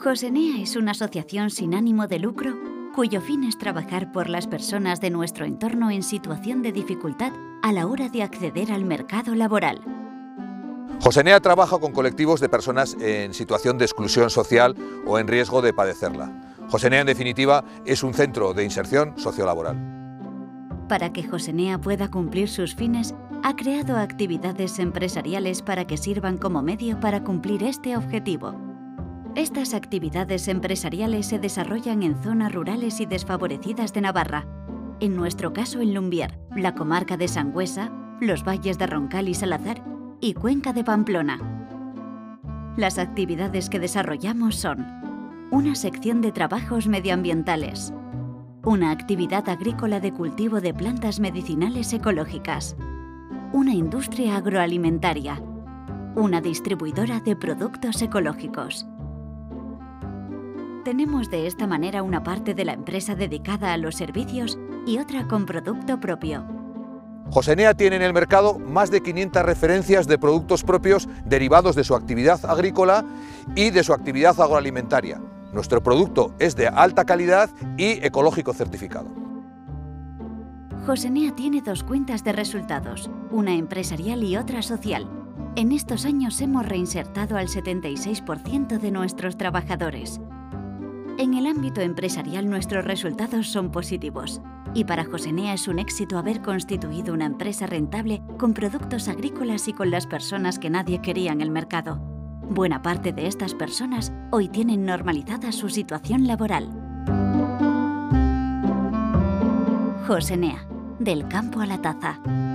Josenea es una asociación sin ánimo de lucro cuyo fin es trabajar por las personas de nuestro entorno en situación de dificultad a la hora de acceder al mercado laboral. Josenea trabaja con colectivos de personas en situación de exclusión social o en riesgo de padecerla. Josenea, en definitiva, es un centro de inserción sociolaboral. Para que Josenea pueda cumplir sus fines, ha creado actividades empresariales para que sirvan como medio para cumplir este objetivo. Estas actividades empresariales se desarrollan en zonas rurales y desfavorecidas de Navarra, en nuestro caso en Lumbier, la comarca de Sangüesa, los valles de Roncal y Salazar y Cuenca de Pamplona. Las actividades que desarrollamos son una sección de trabajos medioambientales, una actividad agrícola de cultivo de plantas medicinales ecológicas, una industria agroalimentaria, una distribuidora de productos ecológicos. Tenemos de esta manera una parte de la empresa dedicada a los servicios y otra con producto propio. Josenea tiene en el mercado más de 500 referencias de productos propios derivados de su actividad agrícola y de su actividad agroalimentaria. Nuestro producto es de alta calidad y ecológico certificado. Josenea tiene dos cuentas de resultados, una empresarial y otra social. En estos años hemos reinsertado al 76% de nuestros trabajadores. En el ámbito empresarial nuestros resultados son positivos y para Josenea es un éxito haber constituido una empresa rentable con productos agrícolas y con las personas que nadie quería en el mercado. Buena parte de estas personas hoy tienen normalizada su situación laboral. Josenea, del campo a la taza.